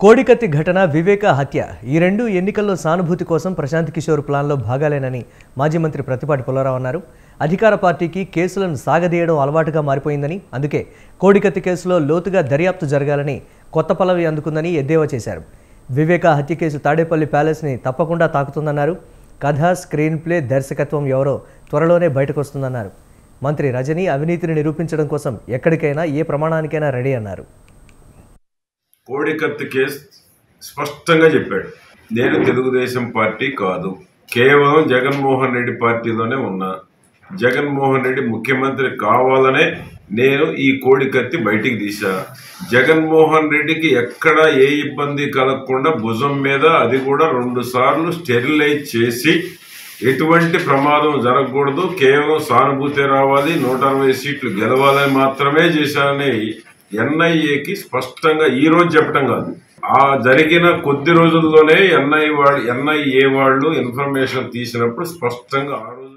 కోడికత్తి ఘటన, వివేక హత్య ఈ రెండు ఎన్నికల్లో సానుభూతి కోసం ప్రశాంత్ కిషోర్ ప్లాన్లో భాగాలేనని మాజీ మంత్రి ప్రతిపాటి పుల్లారావు అన్నారు. అధికార పార్టీకి కేసులను సాగదీయడం అలవాటుగా మారిపోయిందని, అందుకే కోడికత్తి కేసులో లోతుగా దర్యాప్తు జరగాలని కొత్త పల్లవి అందుకుందని ఎద్దేవా చేశారు. వివేక హత్య కేసు తాడేపల్లి ప్యాలెస్ని తప్పకుండా తాకుతుందన్నారు. కథ, స్క్రీన్ ప్లే, దర్శకత్వం ఎవరో త్వరలోనే బయటకొస్తుందన్నారు. మంత్రి రజనీ అవినీతిని నిరూపించడం కోసం ఎక్కడికైనా ఏ ప్రమాణానికైనా రెడీ అన్నారు. కోడికత్తి కేసు స్పష్టంగా చెప్పాడు, నేను తెలుగుదేశం పార్టీ కాదు, కేవలం జగన్మోహన్ రెడ్డి పార్టీలోనే ఉన్నా. జగన్మోహన్ రెడ్డి ముఖ్యమంత్రి కావాలనే నేను ఈ కోడికత్తి బయటికి తీశా. జగన్మోహన్ రెడ్డికి ఎక్కడా ఏ ఇబ్బంది కలగకుండా భుజం మీద, అది కూడా 2 సార్లు స్టెరిలైజ్ చేసి ఎటువంటి ప్రమాదం జరగకూడదు, కేవలం సానుభూతి రావాలి, 160 సీట్లు గెలవాలని మాత్రమే చేశానని ఎన్ఐఏకి స్పష్టంగా ఈ రోజు చెప్పడం కాదు, ఆ జరిగిన కొద్ది రోజుల్లోనే ఎన్ఐఏ వాళ్ళు ఇన్ఫర్మేషన్ తీసినప్పుడు స్పష్టంగా ఆ రోజు